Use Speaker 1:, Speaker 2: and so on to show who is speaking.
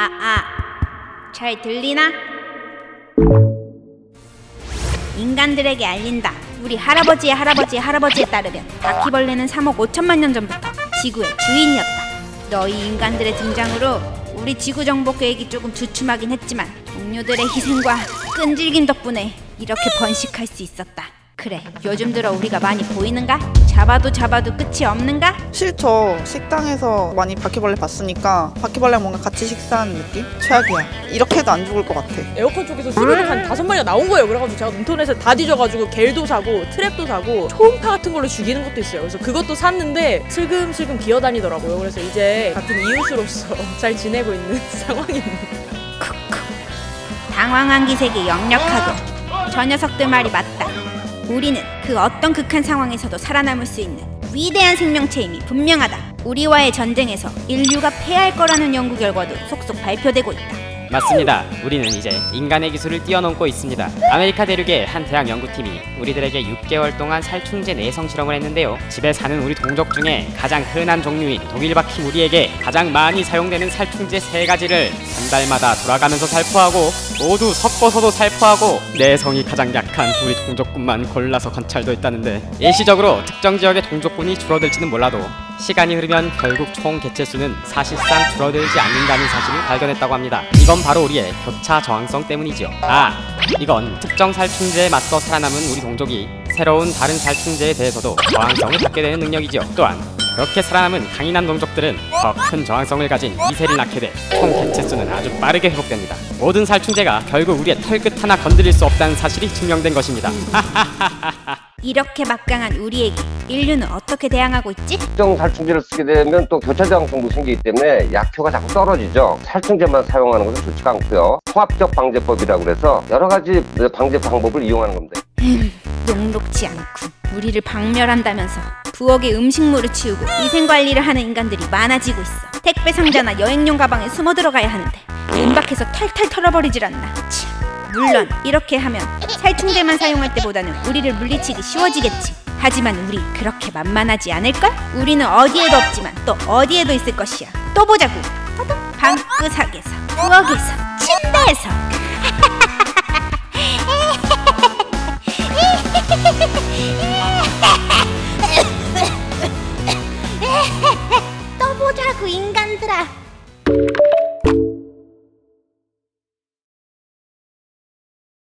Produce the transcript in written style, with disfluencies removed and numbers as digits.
Speaker 1: 잘 들리나? 인간들에게 알린다. 우리 할아버지의 할아버지의 할아버지에 따르면 바퀴벌레는 3억 5천만 년 전부터 지구의 주인이었다. 너희 인간들의 등장으로 우리 지구 정복 계획이 조금 주춤하긴 했지만 동료들의 희생과 끈질김 덕분에 이렇게 번식할 수 있었다. 그래, 요즘 들어 우리가 많이 보이는가? 잡아도 끝이 없는가?
Speaker 2: 싫죠. 식당에서 많이 바퀴벌레 봤으니까 바퀴벌레 뭔가 같이 식사하는 느낌? 최악이야. 이렇게 해도 안 죽을 것 같아.
Speaker 3: 에어컨 쪽에서 수르륵 한 5마리가 나온 거예요. 그래가지고 제가 인터넷에 다 뒤져가지고 겔도 사고 트랩도 사고 초음파 같은 걸로 죽이는 것도 있어요. 그래서 그것도 샀는데 슬금슬금 기어다니더라고요. 그래서 이제 같은 이웃으로서 잘 지내고 있는 상황입니다.
Speaker 1: 당황한 기색이 역력하고 저 녀석들 말이 맞다. 우리는 그 어떤 극한 상황에서도 살아남을 수 있는 위대한 생명체임이 분명하다. 우리와의 전쟁에서 인류가 패할 거라는 연구 결과도 속속 발표되고 있다.
Speaker 4: 맞습니다. 우리는 이제 인간의 기술을 뛰어넘고 있습니다. 아메리카 대륙의 한 대학 연구팀이 우리들에게 6개월 동안 살충제 내성 실험을 했는데요. 집에 사는 우리 동족 중에 가장 흔한 종류인 독일바퀴 무리에게 가장 많이 사용되는 살충제 3가지를 한 달마다 돌아가면서 살포하고 모두 섞어서도 살포하고 내성이 가장 약한 우리 동족군만 골라서 관찰됐다는데 일시적으로 특정 지역의 동족군이 줄어들지는 몰라도 시간이 흐르면 결국 총 개체수는 사실상 줄어들지 않는다는 사실을 발견했다고 합니다. 이건 바로 우리의 교차 저항성 때문이죠. 이건 특정 살충제에 맞서 살아남은 우리 동족이 새로운 다른 살충제에 대해서도 저항성을 갖게 되는 능력이죠. 또한 그렇게 살아남은 강인한 동족들은 더 큰 저항성을 가진 이세를 낳게 돼 총 개체수는 아주 빠르게 회복됩니다. 모든 살충제가 결국 우리의 털끝 하나 건드릴 수 없다는 사실이 증명된 것입니다.
Speaker 1: 이렇게 막강한 우리에게 인류는 어떻게 대항하고 있지?
Speaker 5: 특정 살충제를 쓰게 되면 또 교차 저항성도 생기기 때문에 약효가 자꾸 떨어지죠. 살충제만 사용하는 것은 좋지가 않고요. 통합적 방제법이라고 해서 여러 가지 방제 방법을 이용하는 겁니다.
Speaker 1: 녹록지 않군. 우리를 박멸한다면서 부엌에 음식물을 치우고 위생관리를 하는 인간들이 많아지고 있어. 택배 상자나 여행용 가방에 숨어 들어가야 하는데 은박해서 탈탈 털어버리질 않나. 참. 물론 이렇게 하면 살충제만 사용할 때보다는 우리를 물리치기 쉬워지겠지. 하지만 우리 그렇게 만만하지 않을걸? 우리는 어디에도 없지만 또 어디에도 있을 것이야. 또 보자고. 방구석에서, 부엌에서, 침대에서. 또 보자고 인간들아.